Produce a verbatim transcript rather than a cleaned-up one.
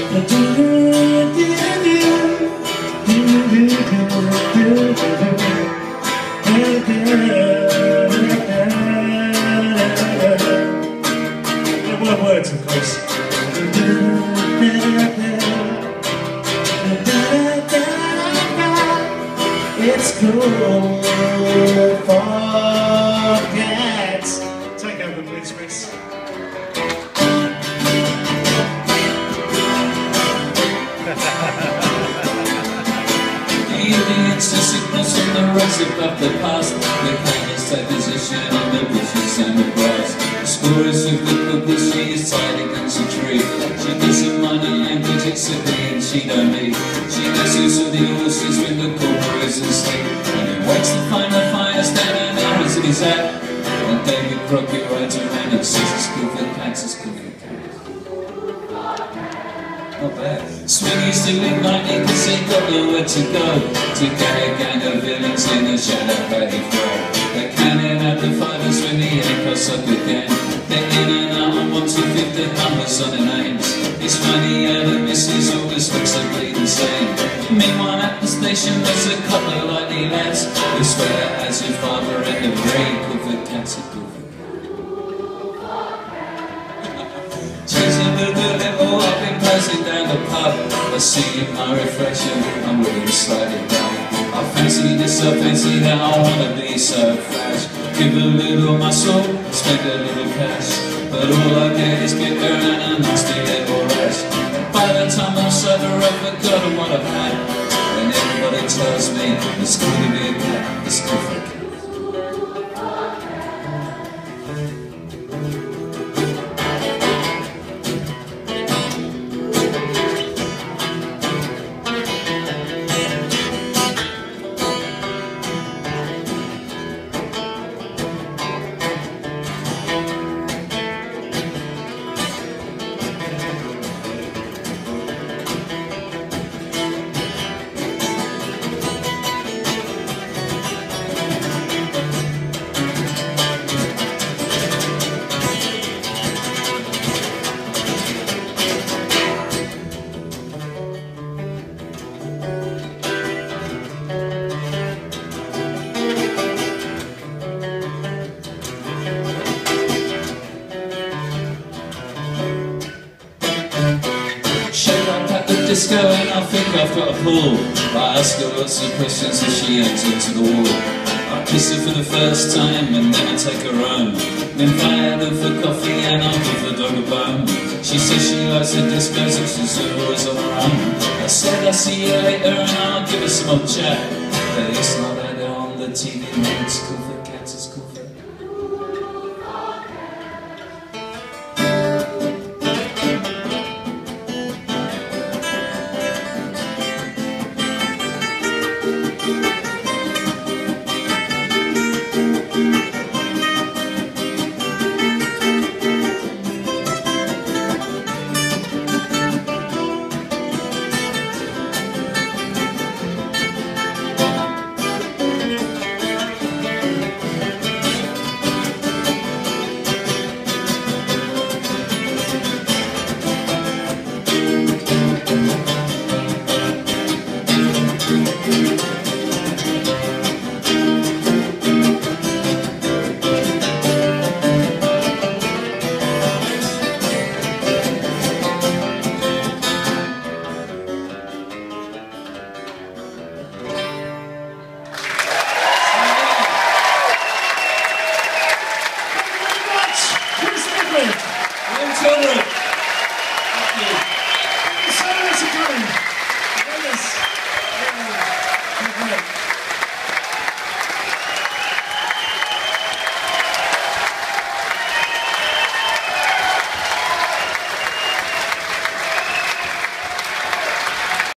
One word, of course. It's cool, forget. Take over, please, Chris. Aliens to signals from the rocks above the past. The canyons take position in the bushes and the grass. The stories of the couple, she is tied against a tree. She doesn't mind the language except the end she don't need. She listens to the horses when the corporal is asleep. And he wakes to find the fire standing out as his hat. And David Crockett rides around and says it's good for cats, it's good for cats. Not bad. Swinging still lightning cause they got nowhere to go. To get a gang of villains in the shadow they throw. They're canning out the fighters when the air comes up again. They're in and out on one two fifty numbers on their names. It's funny how the missus always looks so bleeding sane. Meanwhile at the station there's a couple of likely lads who swear as your father and the brain good for cats are good for chasing the little I've been passing down the pub. I see in my reflection I'm willing to slide it down. I fancy this, I fancy that I wanna be so flash. Give a little muscle, spend a little cash. But all I get is bitter and a nasty little rash. By the time I'm sober I've forgotten what I've had. And everybody tells me it's good to be a cat, it's good for a cat. Disco and I think I've got a pull. I ask her lots of questions as she hangs into the wall. I kiss her for the first time and then I take her home. Then invite her for coffee and I'll give the dog a bone. She says she likes the discos and she's always on her own. I said I'll see you later and I'll give her some old chat. But it's not that on the T V, it's cool.